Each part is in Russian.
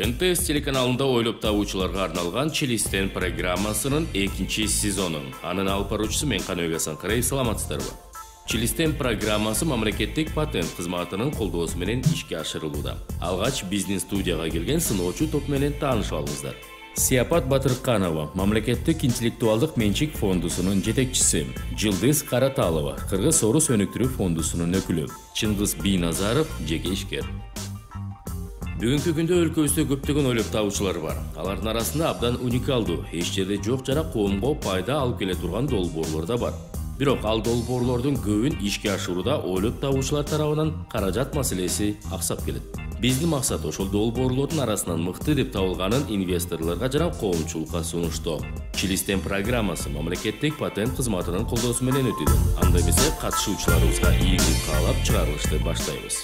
МТС телеканалында ойлоп табуучуларга арналган Челистен программасынын 2-сезонун. Анын алып баруучусу мен Каныбек Асанкараев, саламатсыздарбы? Челистен программасы мамлекеттик патент кызматынын колдоосу менен ишке ашырылууда. Алгач бизнес студияга келген сыноочу топ менен таанышып алыңыздар. Сияпат Батырканова, мамлекеттик интеллектуалдык менчик фондусунун жетекчиси. Жылдыз Караталова, Кыргыз Орус өнүктүрүү фондусунун өкүлү. Чыңгыз Бийназаров, жеке ишкер. Бүгүнкү күндө өлкөбүздө көптөгөн ойлоп табуучулар бар. Алардын арасында абдан уникалдуу, эч жерде жок жана коомго пайда алып келе турган долбоорлор да бар. Бирок ал долбоорлордун көбүн ишке ашырууда ойлоп табуучулар тарабынан каражат маселеси аксап келет. Биздин максат ошол долбоорлордун арасынан мыкты деп табылганын инвесторлорго жана коомчулукка сунуштоо. Челистен программасы мамлекеттик патент кызматынын колдоосу менен өтүүдө. Анда эмесе катышуучуларыбызга ийгилик каалап чыгарылышты баштайбыз.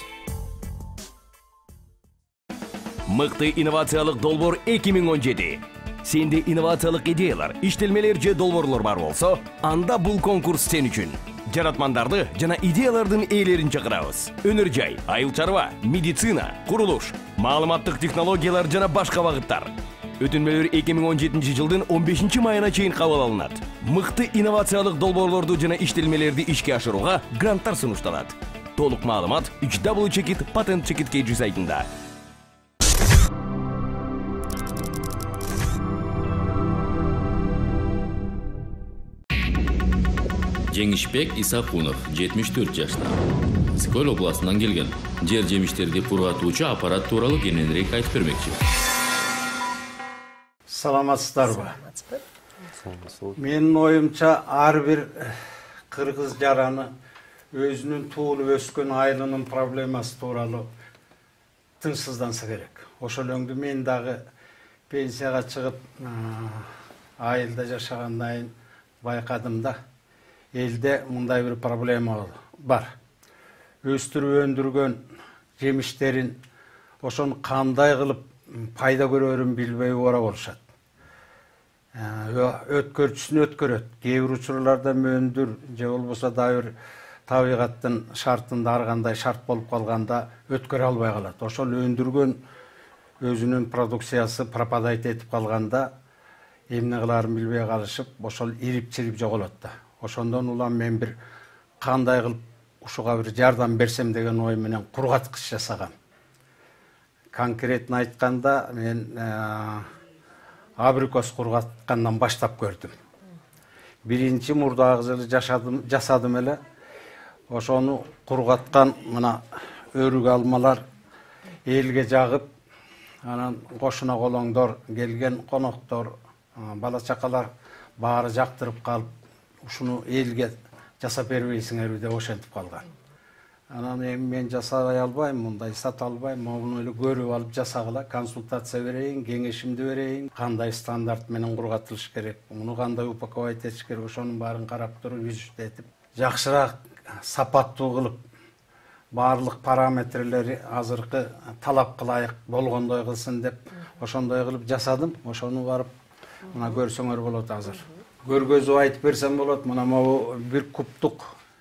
Мыкты инновациялык долбоор 2017. Сенде инновациялык идеялар, иштелмелер же долбоорлор бар болсо, анда бул конкурс сен үчүн. Жаратмандарды жана идеялардын ээлерин чакырабыз. Өнөр жай, айыл чарба, медицина, курулуш, маалыматтык технологиялар жана башка багыттар. Өтүнмөлөр 2017 жылдын 15 майына чейин кабыл алынат. Мыкты инновациялык долбоорлорду жана иштелмелерди ишке ашырууга гранттар сунушталат. Толук маалымат www.patentcheckit.kg сайтында. Жеңишбек Исакунов, 74 жашта. Скөл областынан келген. Жер жемиштерди кургатуучу аппарат тууралуу кененирээк айтып бермекчи. Саламатсыздарбы? Менин оюмча ар бир кыргыз жараны өзүнүн туулуп өскөн айылынын проблемасы тууралуу тынчсызданса керек. Ошол өңдү мен дагы пенсияга чыгып айылда жашагандан кийин байкадым да. Элде мындай бир проблема бар. Өстүрүп өндүргөн жемиштерин ошону кандай кылып пайда көрөрүн билбей ора болушат. Өткөрчүсүн өткөрөт. Кээ бир учурларда мөндүр же болбосо дагы бир табигаттын шартында ар кандай шарт болуп калганда өткөрө албай калат. Ошол өндүргөн өзүнүн продукциясы пропадать этип калганда эмне кылаарын билбей калышып, ошол ирип-чирип жоголот да. Ошондон улам мен бир кандай кылып ушуга бир жардам берсем деген ой менен кургаткыч жасагам. Конкретно айтканда мен абрикос кургаткандан баштап көрдүм. Биринчи мурдагы жылы жасадым эле. Ошону кургаткан мына өрүк алмалар элге жагып, анан кошуна колоңдор, келген коноктор, бала чакалар баары жактырып калып, ушуну элге жасап бербейсиңерби деп ошентип калган. Анан мен жасай албайм, мындай сата албайм, муну эле көрүп алып жасагыла, консультация берейин, кеңешимди берейин, кандай стандарт менен кургатылыш керек, муну кандай упаковать этиш керек, ошонун баарын карап туруп, изчетип, жакшыраак сапаттуу кылып, баардык параметрлери азыркы талапка ылайык болгондой кылсын деп, ошондой кылып жасадым. Ошону барып мына көрсөңөр болот азыр. Көргөзүп айтып берсем болот. Мына могу бир кубтук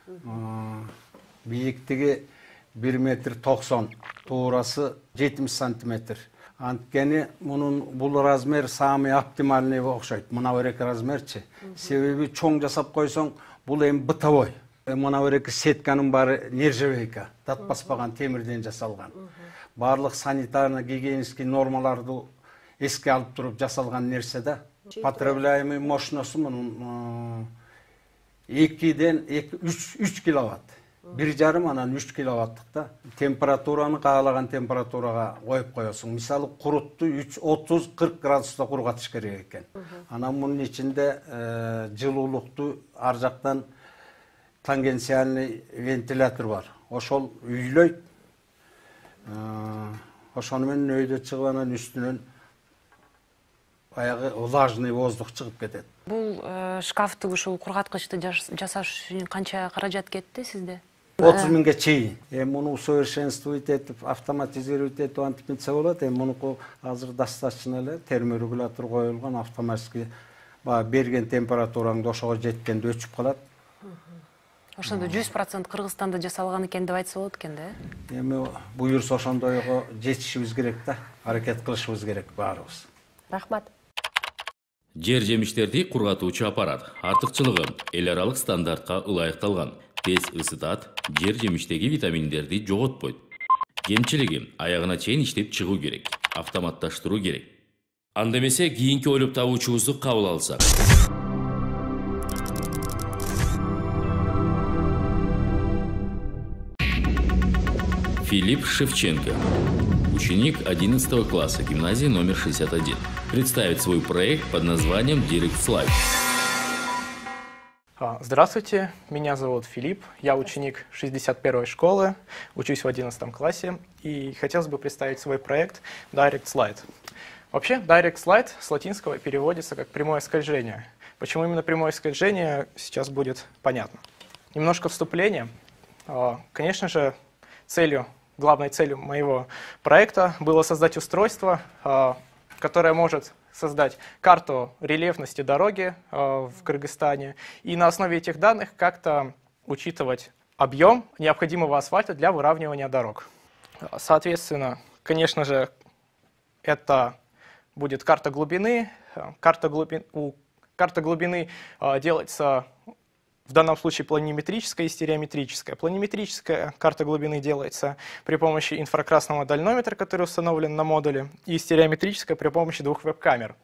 бийиктиги 1,90 м, туурасы 70 сантиметр. Анткени мунун бул размер самый оптимальный окшойт. Мына береки размерчи. Себеби чоң жасап койсоң, бул эми бытовой. Мына береки сетканын баары нержавейка, дат баспаган темирден жасалган. Барлык санитарный гигиенический нормаларды эске алып туруп жасалган нерсе да. Потребляемый мощносту мунун 2-ден 3 киловатт. 1,5 анан 3 киловаттык да. Температураны каалаган температурага коюп коесуң. Мисалы курутту 30-40 градуста кургатыш керек экен. Анан мунун ичинде жылуулукту ар жактан тангенциальный вентилятор бар. Ошол үйлөйт. Ошону менен өйдө чыгып анан үстүнөн баягы влажный воздух чыгып кетет. Бул шкафты ушул кургаткычты жасаш үчүн канча каражат кетти сизде? 30 миңге чейин. Муну усовершенствовать этип, автоматизировать этип антип нетсе болот. Мунуку азыр достаточно эле терморегулятор коюлган, автоматически берген температураңды ошого жеткенде өчүп калат. Ошондо 100% Кыргызстанда жасалган экен деп айтса болот экен да. Эми буюрса ошондойго жетишибиз керек да, аракет кылышыбыз керек баарыбыз. Рахмат. Жер жемиштерди кургатуучу аппарат артыкчылыгы эл аралык стандартка ылайыкталган, тез ысытат, жер жемиштеги витаминдерди жоготпойт. Кемчилиги аягына чейин иштеп чыгуу керек, автоматташтыруу керек. Анда эмесе кийинки ойлоп табуучубузду кабыл алсак. Филипп Шевченко, ученик 11 класса гимназии номер 61, представит свой проект под названием Direct Slide. Здравствуйте, меня зовут Филипп, я ученик 61-й школы, учусь в 11 классе и хотелось бы представить свой проект Direct Slide. Вообще, Direct Slide с латинского переводится как прямое скольжение. Почему именно прямое скольжение, сейчас будет понятно. Немножко вступления. Конечно же, главной целью моего проекта было создать устройство, которое может создать карту рельефности дороги в Кыргызстане и на основе этих данных как-то учитывать объем необходимого асфальта для выравнивания дорог. Соответственно, конечно же, это будет карта глубины. Карта глубины делается в данном случае планиметрическая и стереометрическая. Планиметрическая карта глубины делается при помощи инфракрасного дальнометра, который установлен на модуле, и стереометрическая при помощи 2 веб-камер.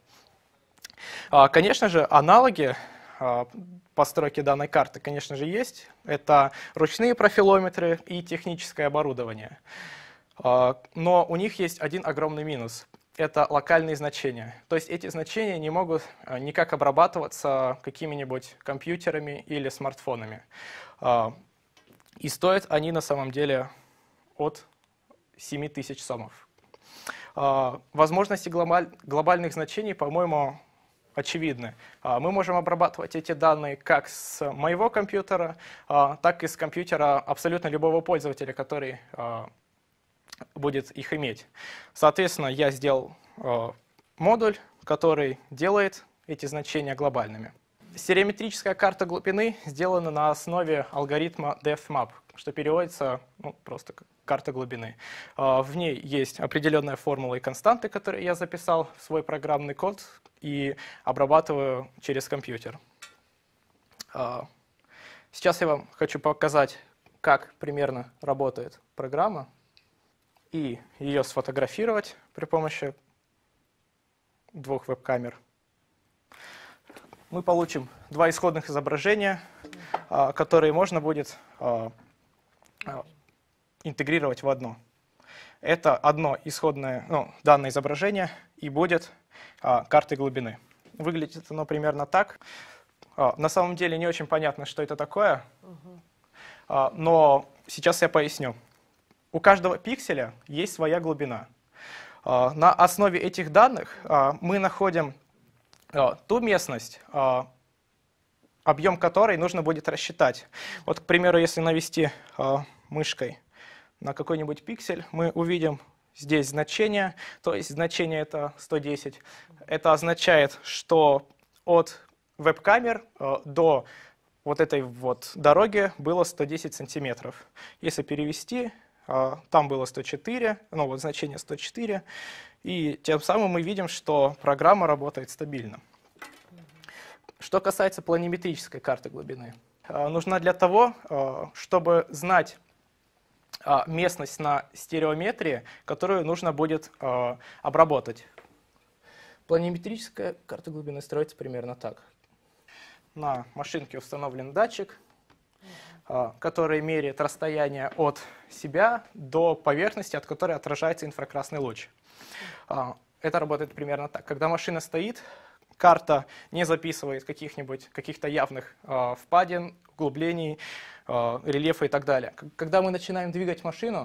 Конечно же, аналоги постройки данной карты, конечно же, есть. Это ручные профилометры и техническое оборудование. Но у них есть один огромный минус. Это локальные значения. То есть эти значения не могут никак обрабатываться какими-нибудь компьютерами или смартфонами. И стоят они на самом деле от 7000 сомов. Возможности глобальных значений, по-моему, очевидны. Мы можем обрабатывать эти данные как с моего компьютера, так и с компьютера абсолютно любого пользователя, который будет их иметь. Соответственно, я сделал модуль, который делает эти значения глобальными. Стереометрическая карта глубины сделана на основе алгоритма DepthMap, что переводится просто как карта глубины. В ней есть определенная формула и константы, которые я записал в свой программный код и обрабатываю через компьютер. Сейчас я вам хочу показать, как примерно работает программа, и ее сфотографировать при помощи 2 веб-камер. Мы получим 2 исходных изображения, которые можно будет интегрировать в одно. Это одно исходное, данное изображение и будет картой глубины. Выглядит оно примерно так. На самом деле не очень понятно, что это такое, но сейчас я поясню. У каждого пикселя есть своя глубина. На основе этих данных мы находим ту местность, объем которой нужно будет рассчитать. Вот, к примеру, если навести мышкой на какой-нибудь пиксель, мы увидим здесь значение, то есть значение это 110. Это означает, что от веб-камер до вот этой вот дороги было 110 сантиметров. Если перевести, там было 104, вот значение 104, и тем самым мы видим, что программа работает стабильно. Что касается планиметрической карты глубины, нужна для того, чтобы знать местность на стереометрии, которую нужно будет обработать. Планиметрическая карта глубины строится примерно так. На машинке установлен датчик, который меряет расстояние от себя до поверхности, от которой отражается инфракрасный луч. Это работает примерно так. Когда машина стоит, карта не записывает каких-то явных впадин, углублений, рельефа и так далее. Когда мы начинаем двигать машину,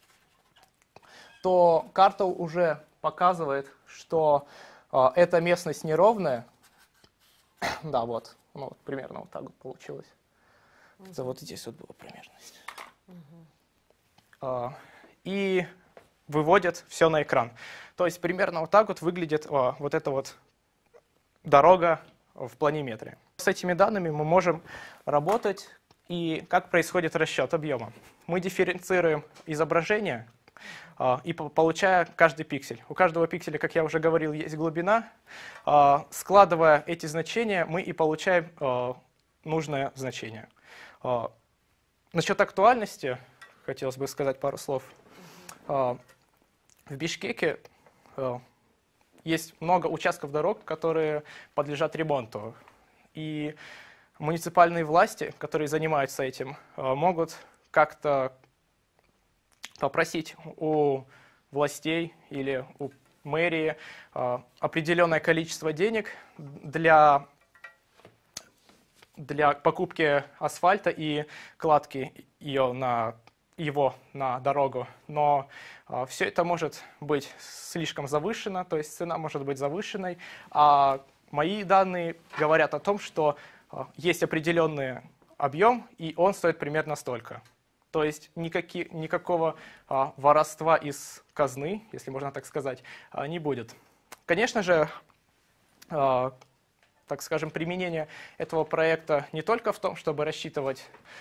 то карта уже показывает, что эта местность неровная. Да, вот, примерно вот так вот получилось. Это вот здесь вот была примерность. И выводит все на экран. То есть примерно вот так вот выглядит вот эта вот дорога в планиметре. С этими данными мы можем работать И как происходит расчет объема? Мы дифференцируем изображение, и получая каждый пиксель. У каждого пикселя, как я уже говорил, есть глубина. Складывая эти значения, мы и получаем нужное значение. Насчет актуальности хотелось бы сказать пару слов. В Бишкеке есть много участков дорог, которые подлежат ремонту. И муниципальные власти, которые занимаются этим, могут как-то попросить у властей или у мэрии определенное количество денег для покупки асфальта и кладки его на дорогу. Но все это может быть слишком завышено, то есть цена может быть завышенной. А мои данные говорят о том, что есть определенный объем, и он стоит примерно столько. То есть никакого воровства из казны, если можно так сказать, не будет. Конечно же, так скажем, применение этого проекта не только в том, чтобы рассчитывать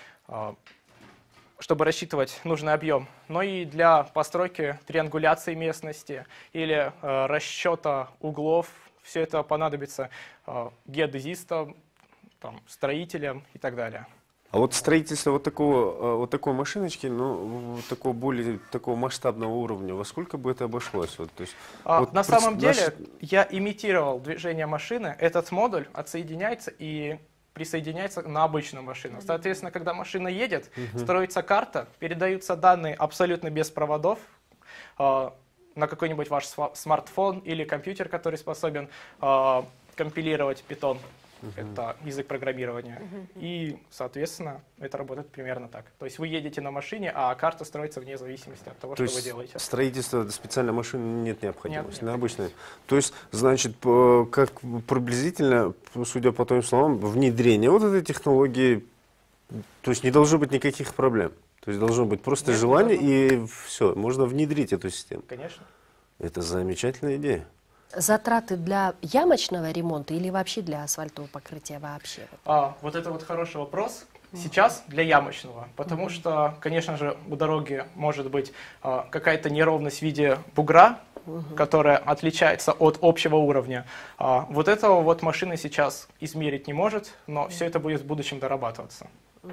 нужный объем, но и для постройки триангуляции местности или расчета углов. Все это понадобится геодезистам, строителям и так далее. А вот строительство вот такой машиночки, ну, такого масштабного уровня, во сколько бы это обошлось? Вот, то есть, на самом деле, я имитировал движение машины. Этот модуль отсоединяется и присоединяется на обычную машину. Соответственно, когда машина едет, строится карта, передаются данные абсолютно без проводов на какой-нибудь ваш смартфон или компьютер, который способен компилировать Python. Это язык программирования. И, соответственно, это работает примерно так. То есть вы едете на машине, а карта строится вне зависимости от того, что вы делаете. Строительство специальной машины нет необходимости, нет, обычной. То есть, значит, как приблизительно, судя по твоим словам, внедрение вот этой технологии, то есть не должно быть никаких проблем. То есть должно быть просто желание, и все, можно внедрить эту систему. Конечно. Это замечательная идея. Затраты для ямочного ремонта или вообще для асфальтового покрытия вообще? Вот это вот хороший вопрос. Сейчас для ямочного, потому что, конечно же, у дороги может быть какая-то неровность в виде бугра, которая отличается от общего уровня. Вот этого вот машина сейчас измерить не может, но все это будет в будущем дорабатываться.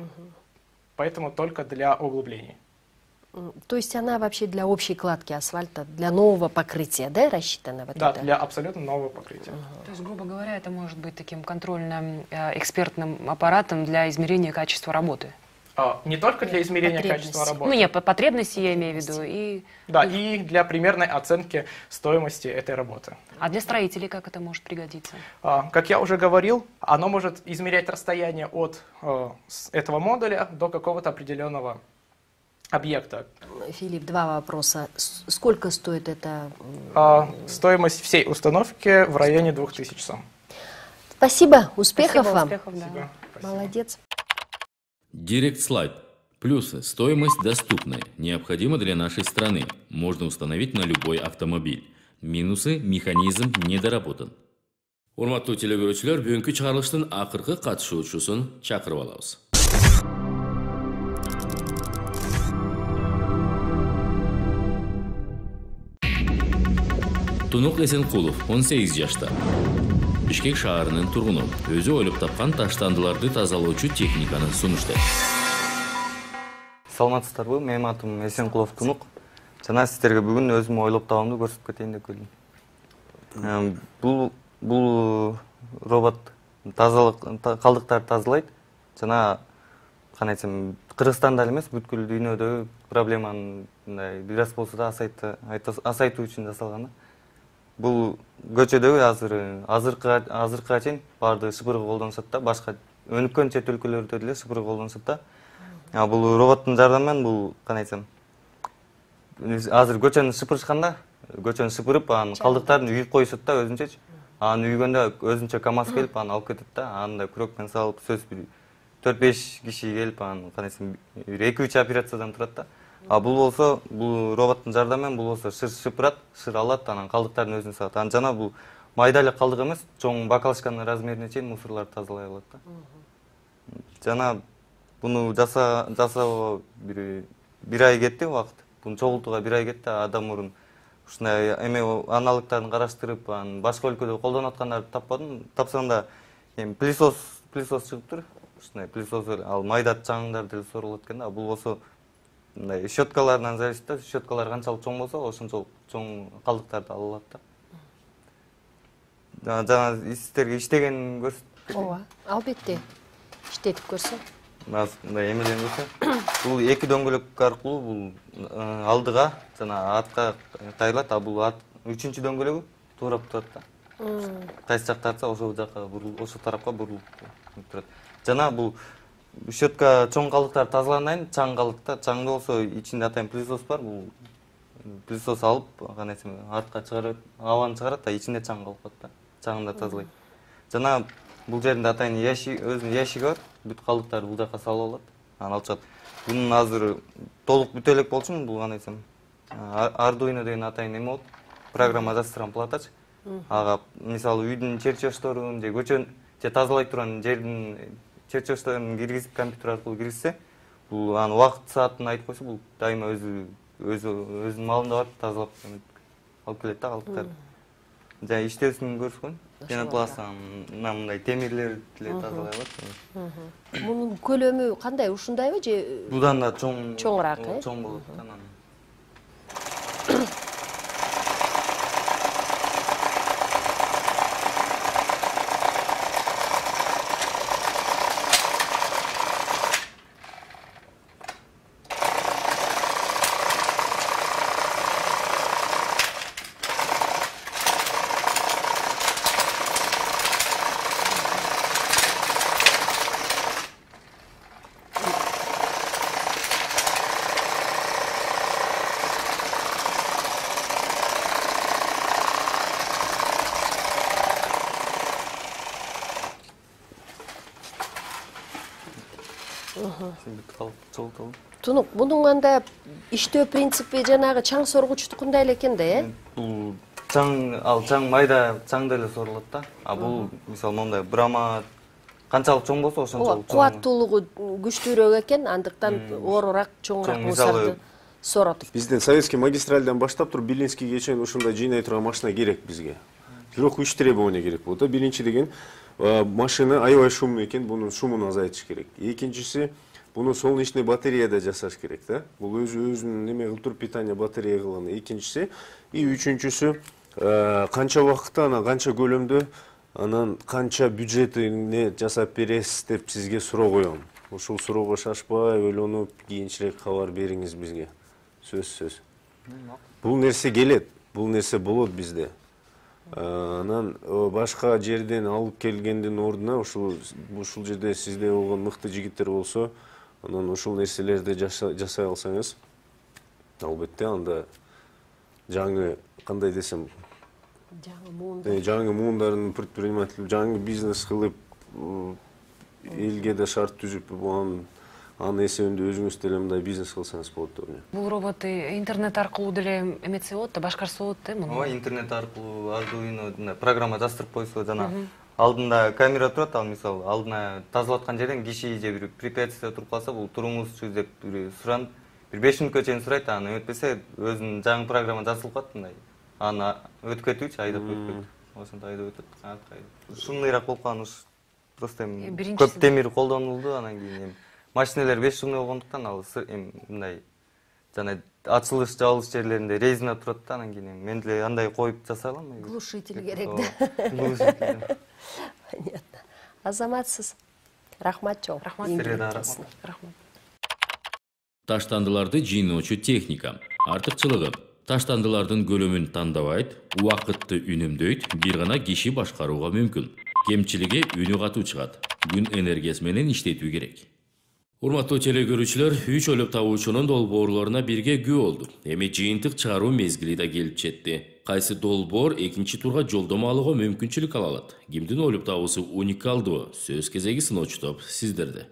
Поэтому только для углублений. То есть она вообще для общей кладки асфальта, для нового покрытия, да, рассчитана? Вот да, это? Для абсолютно нового покрытия. То есть, грубо говоря, это может быть таким контрольным экспертным аппаратом для измерения качества работы? Не только для измерения качества работы. Ну, нет, потребности я имею в виду. И... Да, и для примерной оценки стоимости этой работы. А для строителей как это может пригодиться? Как я уже говорил, оно может измерять расстояние от этого модуля до какого-то определенного объекта. Филипп, два вопроса. Сколько стоит это? Стоимость всей установки в районе 2000 сом. Спасибо, успехов вам. Успехов, да. Спасибо. Молодец. Direct Slide. Плюсы. Стоимость доступная, необходима для нашей страны. Можно установить на любой автомобиль. Минусы. Механизм недоработан. Урматтуу телекөрүүчүлөр, бүгүнкү чыгарылыштын акыркы катышуучусун чакырып алабыз. Тунук Эсенкулов, 18 жашта. Бишкек шаарынын тургуну. Өзү ойлоп тапкан таштандыларды тазалоочу техниканы сунуштайт. Саламатсыздарбы, менин атым Эсенкулов Тунук. Жана сиздерге бүгүн өзүм ойлоп табамды көрсөтүп кетейин деп келдим. Бул робот калдыктарды тазалайт. Жана кандай десем, Кыргызстанда эле эмес, бүткүл дүйнөдөгү проблеманы бир аз болсо да азайтуу үчүн жасалган. Бул көчөдөгү азыркыга чейин баардыгы шыпыргы колдонушат да, башка өнүккөн чет өлкөлөрдө деле шыпыргы колдонушат да. Бул роботтун жардамы менен бул кандай десем, азыр көчөнү шыпырышканда, көчөнү шыпырып, анын калдыктарын үйүп коюшат да өзүнчөчү. Аны үйгөндө өзүнчө КАМАЗ келип аны алып кетет да, анда күрөкпен салып, сөз бир 4-5 киши келип аны кандай десем, 2-3 операциядан турат да. Бул болсо, бул роботтун жардамы менен бул болсо шыр шыпырат, шыр алат, анан калдыктарын өзүнө салат. Жана бул майда эле калдык эмес, чоң баклажканын размерине чейин мусорларды тазалай алат да. Жана Буну жасоо бир ай кетти убакыт. Буну чогултууга бир ай кетти. Адам мурун ушундай эме аналогдарын караштырып, анан башка өлкөдө колдонуп аткандарды таппадым. Тапсам да пылесос чыгыптыр. Ушундай пылесос ал майда чаңдар деле сорулат экен да. Бул болсо мындай щеткаларынан зависит да. Щеткалар канчалык чоң болсо, ошончолук чоң калдыктарды ала алат да. Жана сиздерге иштеген көрсөттүк. Ооба, албетте. Иштетип көрсө. Мындай эмеден көрсө, бул эки дөңгөлөк аркылуу бул алдыга жана артка кайрылат, а бул үчүнчү дөңгөлөгү туурап турат да. Кайсы жак тартса, ошол жакка бурулуп, ошол тарапка бурулуп турат. Жана бул щетка чоң калдыктарды тазалагандан кийин чаң калдыкта, чаңда болсо ичинде атайын пылесос бар, бул пылесос алып, канайсы артка чыгарып, абаны чыгарат да, ичинде чаң калып калат да. Чаңын да тазалайт. Жана бул жеринде атайын өзүнүн ящиги бар, бүт калдыктарды бул жака салып алат, анан алып чыгат. Бунун азыр толук бүтө элек болчумун, бул канайсы Arduino деген атайын эме болот, программа жаздырган платач. Ага, мисалы үйдүн чертеждорун же көчөнү же тазалай турган жердин чертеждорун киргизип, компьютер аркылуу киргизсе, бул анын убакыт саатын айтып койсо, бул дайыма өзүнүн маалында барып тазалап алып келет да калдыктарды. Жана иштөөсүн көрсөткөн. Пенопластан мындай темирлер деле тазалай алат. Мунун көлөмү кандай, ушундайбы же будан да чоңураак, чоң болот анан. Тунук, мунун анда иштөө принципи жанагы чаң соргучтукундай эле экен да, Бул чаң майда чаң деле сорулат да. А бул мисалы мондай брама канчалык чоң болсо ошончолук чоң. Кубаттуулугу күчтүүрөөк экен, андыктан оорураак, чоңураак мусарды соротуп. Бизден советский магистральдан баштап туруп Белинскийге чейин ушундай жыйнай турган машина керек бизге. Бирок 3 требования керек болот да. Биринчи деген машина аябай шумный экен, бунун шумун азайтыш керек. Экинчиси, буну солнечный батареяда жасаш керек да. Бул өзүнүн неме кылып питание батарея кылган. Экинчиси и үчүнчүсү канча убакытта, анан канча көлөмдө, анан канча бюджетине жасап бересиз деп сизге суроо коём. Ушул суроого шашпай, ойлонуп, кийинчерээк кабар бериңиз бизге. Сөзсүз. Бул нерсе келет, бул нерсе болот бизде. Анан башка жерден алып келгендин ордуна ушул жерде сизде болгон мыкты жигиттер болсо, анан ушул нерселерди жасай алсаңыз, албетте анда жаңы кандай десем, жаңы муундарын предприниматель, жаңы бизнес кылып, элге да шарт түзүп, анын эсебинде өзүңүз деле мындай бизнес кылсаңыз болот деп ойлойм. Бул робот интернет аркылуу деле эметсе болот да, башкарса болот да муну. Ооба, интернет аркылуу Arduino программа жаздырып койсо, жана алдында камера турат, ал мисалы алдына тазалаткан жерден киши же бир препятствие туруп калса, бул туруңузчу деп суранып, бир 5 мүнөткө чейин сурайт, анан өтпөсө өзүнүн жаңы программа жазылып калат мындай. Аны өтүп кетүүчү, айдап өтүп кетет. Ошондой айдап өтөт. Шумныйраак болуп калган уж просто көп темир колдонулду, анан кийин машиналар 5 шумный болгондуктан ал мындай жана ачылыш жабылыш жерлеринде резина турат да, анан кийин мен деле андай коюп жасай алам. Глушитель керек да. Понятно. Азаматсыз. Рахмат чоң. Рахмат. Таштандыларды жыйноочу техника. Артыкчылыгы: таштандылардын көлөмүн тандабайт, убакытты үнөмдөйт, бир гана киши башкарууга мүмкүн. Кемчилиги үнү катуу чыгат. Күн энергиясы менен иштетүү керек. Урматтуу теле көрүүчүлөр, 3 өлөп табуучунун долбоорлоруна бирге күбө болду. Эми жыйынтык чыгаруу мезгили да келип жетти. Кайсы долбоор экинчи турга жолдомо алууга мүмкүнчүлүк ала алат? Кимдин өлөп табуусу уникалдуу? Сөз кезеги сыноочу топ сиздерде.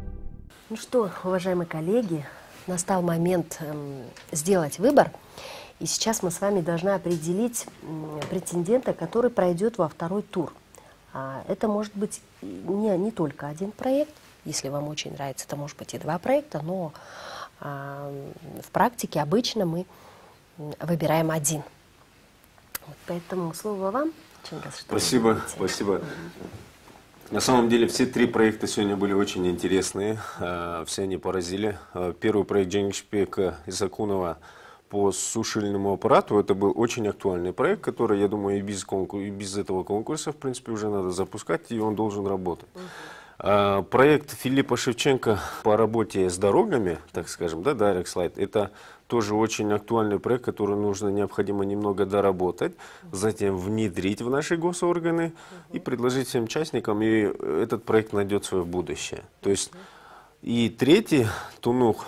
Ну что, уважаемые коллеги, настал момент сделать выбор. И сейчас мы с вами должны определить претендента, который пройдет во второй тур. Это может быть не только один проект. Если вам очень нравится, это может быть и 2 проекта, но в практике обычно мы выбираем один. Вот поэтому слово вам, Чингис. Спасибо, спасибо. На самом деле все 3 проекта сегодня были очень интересные, все они поразили. Первый проект Дженгишбека Исакунова по сушильному аппарату, это был очень актуальный проект, который, я думаю, и без этого конкурса, в принципе, уже надо запускать, и он должен работать. Проект Филиппа Шевченко по работе с дорогами, так скажем, да, Direct Slide, это тоже очень актуальный проект, который необходимо немного доработать, затем внедрить в наши госорганы и предложить всем участникам, и этот проект найдет свое будущее. То есть, и третий, Тунух,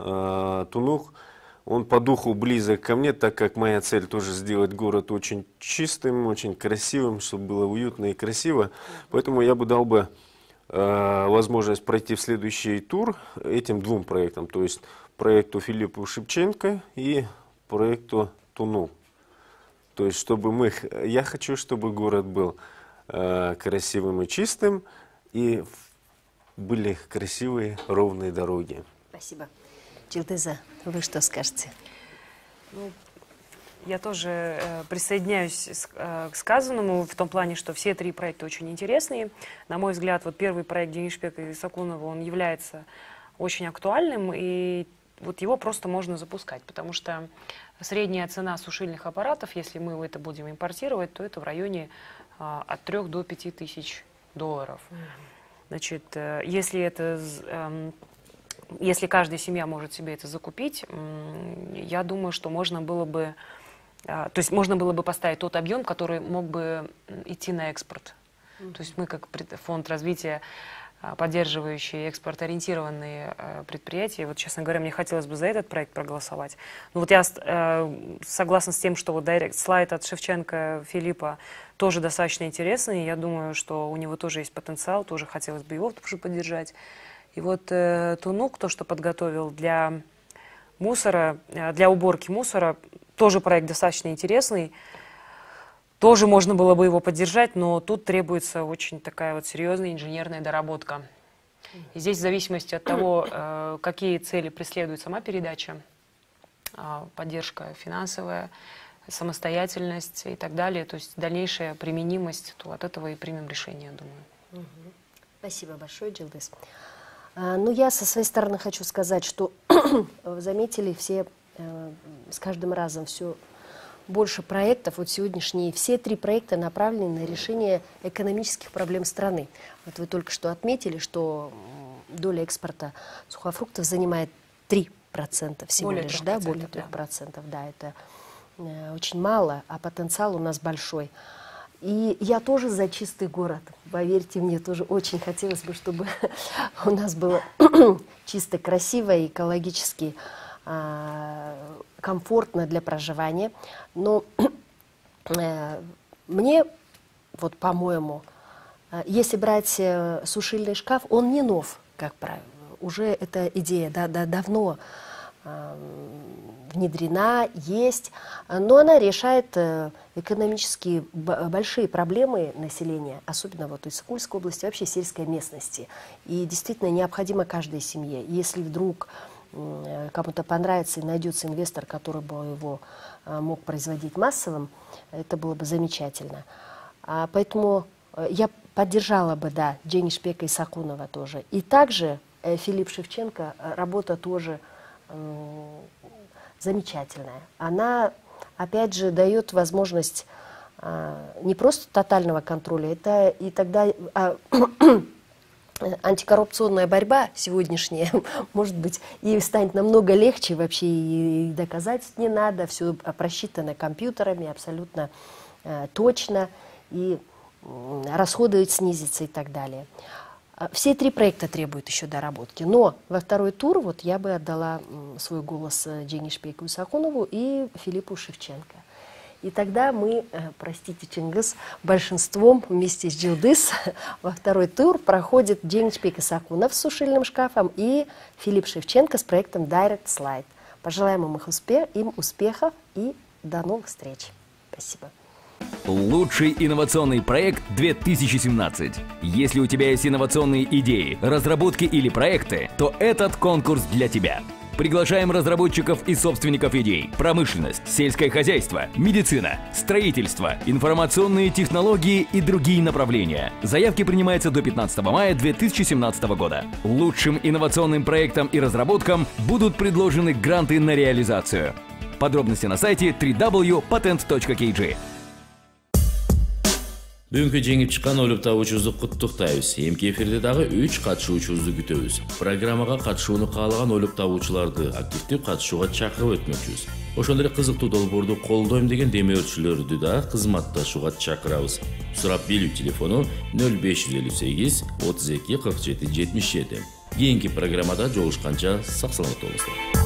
он по духу близок ко мне, так как моя цель тоже сделать город очень чистым, очень красивым, чтобы было уютно и красиво. Поэтому я бы дал бы возможность пройти в следующий тур этим 2 проектам, то есть проекту Филиппу Шевченко и проекту Туну. То есть, чтобы я хочу, чтобы город был красивым и чистым, и были красивые ровные дороги. Спасибо. Джилдыза, вы что скажете? Ну, я тоже присоединяюсь к сказанному в том плане, что все 3 проекта очень интересные. На мой взгляд, вот первый проект Дженгишбека Исакунова, он является очень актуальным, и вот его просто можно запускать, потому что средняя цена сушильных аппаратов, если мы это будем импортировать, то это в районе от 3 до 5 тысяч долларов. Значит, если каждая семья может себе это закупить, я думаю, что можно было бы поставить тот объем, который мог бы идти на экспорт. То есть мы, как фонд развития, поддерживающий экспорт-ориентированные предприятия, вот, честно говоря, мне хотелось бы за этот проект проголосовать. Но вот я согласна с тем, что вот Direct Slide от Шевченко Филиппа тоже достаточно интересный. Я думаю, что у него тоже есть потенциал, тоже хотелось бы его тоже поддержать. И вот Тунук, то, что подготовил для мусора, для уборки мусора, тоже проект достаточно интересный. Тоже можно было бы его поддержать, но тут требуется очень такая вот серьезная инженерная доработка. И здесь в зависимости от того, какие цели преследует сама передача, поддержка финансовая, самостоятельность и так далее, то есть дальнейшая применимость, то от этого и примем решение, я думаю. Спасибо большое, Джилдыз. Ну, я со своей стороны хочу сказать, что вы заметили, все с каждым разом все больше проектов. Вот сегодняшние все 3 проекта направлены на решение экономических проблем страны. Вот вы только что отметили, что доля экспорта сухофруктов занимает 3% всего лишь, да, более 3%. Да, это очень мало, а потенциал у нас большой. И я тоже за чистый город. Поверьте мне, тоже очень хотелось бы, чтобы у нас было чисто, красиво и экологически комфортно для проживания. Но мне, вот по-моему, если брать сушильный шкаф, он не нов, как правило. Уже эта идея давно внедрена, есть, но она решает экономически большие проблемы населения, особенно вот из Сокольской области, вообще сельской местности. И действительно необходимо каждой семье. Если вдруг кому-то понравится и найдется инвестор, который бы его мог производить массовым, это было бы замечательно. Поэтому я поддержала бы, да, Дженгишбека Исакунова тоже. И также Филипп Шевченко, работа тоже замечательная. Она, опять же, дает возможность не просто тотального контроля, это и тогда антикоррупционная борьба сегодняшняя, может быть, и станет намного легче вообще, и доказать не надо, все просчитано компьютерами абсолютно точно, и расходы снизятся и так далее. Все 3 проекта требуют еще доработки, но во второй тур вот я бы отдала свой голос Дженгишбеку Исакунову и Филиппу Шевченко. И тогда мы, простите, Чингис, большинством вместе с Джилдыз во второй тур проходит Дженгишбек Исакунов с сушильным шкафом и Филипп Шевченко с проектом Direct Slide. Пожелаем им успехов и до новых встреч. Спасибо. Лучший инновационный проект 2017. Если у тебя есть инновационные идеи, разработки или проекты, то этот конкурс для тебя. Приглашаем разработчиков и собственников идей. Промышленность, сельское хозяйство, медицина, строительство, информационные технологии и другие направления. Заявки принимаются до 15 мая 2017 года. Лучшим инновационным проектам и разработкам будут предложены гранты на реализацию. Подробности на сайте www.patent.kg. Бүгүнкү жеңип чыккан ойлоп табуучубузду куттуктайбыз. Эмки эфирде дагы 3 катышуучубузду күтөбүз. Программага катышууну каалаган ойлоп табуучуларды активдүү катышууга чакырып өтмөкчүбүз. Ошондой эле кызыктуу долбоорду колдойм деген демөөрчүлөрдү да кызматташууга чакырабыз. Сурап билүү телефону 0558 32 47 77. Кийинки программада жолугушканча сак саламат болуңуздар.